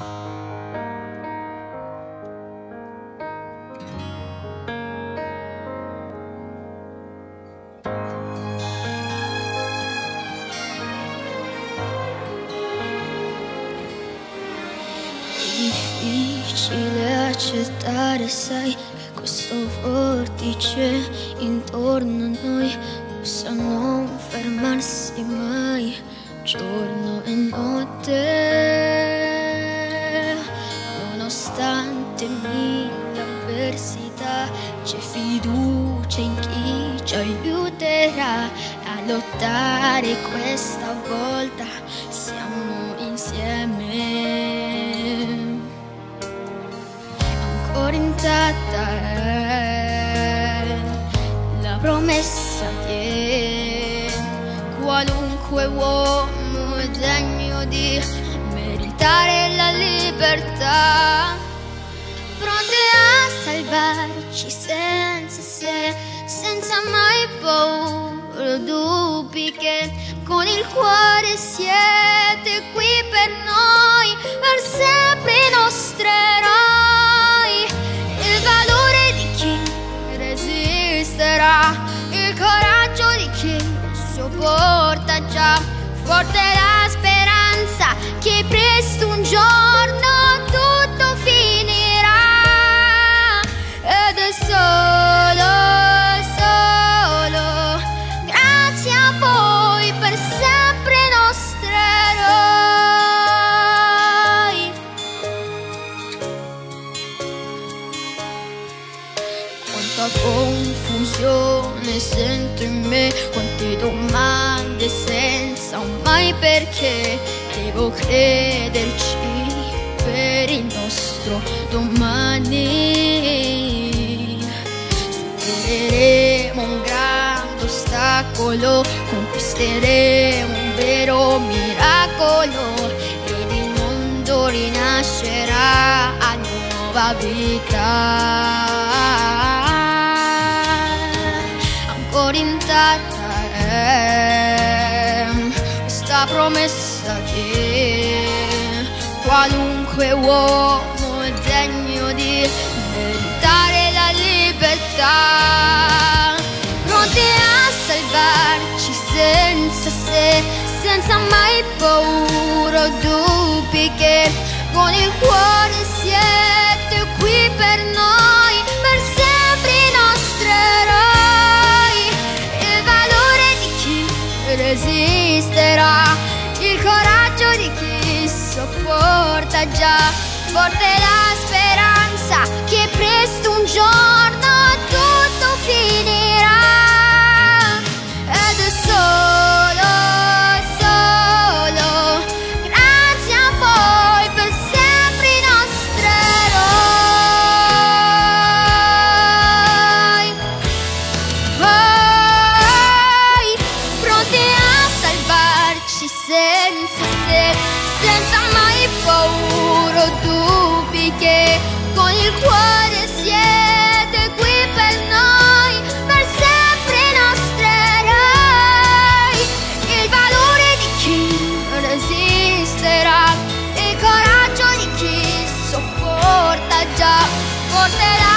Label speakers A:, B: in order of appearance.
A: Difficile accettare, sai, che questo vortice intorno a noi possa non fermarsi mai, giorno e notte. Nonostante mille avversità, c'è fiducia in chi ci aiuterà a lottare. Questa volta siamo insieme. Ancora intatta è la promessa che qualunque uomo è degno di meritare la libertà, pronte a salvarci senza se, senza mai paura o dubbi, che con il cuore siete qui per noi, per sempre i nostri eroi. Il valore di chi resisterà, il coraggio di chi sopporta già, forte la speranza che presto un giorno tutto finirà. Ed è solo grazie a voi, per sempre i nostri eroi. Quanta confusione sento in me, quante domande senza un mai perché. Devo crederci per il nostro domani. Supereremo un grande ostacolo, conquisteremo un vero miracolo, ed il mondo rinascerà a nuova vita. Ancora intatta è questa promessa che qualunque uomo è degno di meritare la libertà, pronti a salvarci senza se, senza mai paura o dubbi, che con il cuore siete qui per noi, per sempre i nostri eroi. Il valore di chi resisterà, il coraggio di chi sopporta già, forte la speranza che presto un giorno tutto finirà. Ed è solo grazie a voi, per sempre i nostri eroi. Voi pronti a salvarci senza se, senza mai paura o dubbi, che con il cuore siete qui per noi, per sempre i nostri eroi. Il valore di chi resisterà, il coraggio di chi sopporta già, porterà